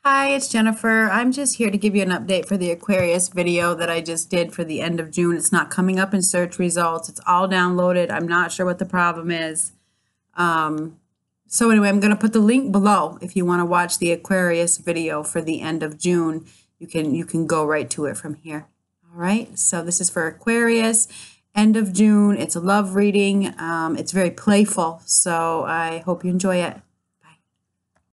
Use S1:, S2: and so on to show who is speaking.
S1: Hi, it's Jennifer. I'm just here to give you an update for the Aquarius video that I just did for the end of June. It's not coming up in search results. It's all downloaded. I'm not sure what the problem is. So anyway, I'm going to put the link below if you want to watch the Aquarius video for the end of June. You can go right to it from here. All right. So this is for Aquarius, end of June. It's a love reading. It's very playful. So I hope you enjoy it.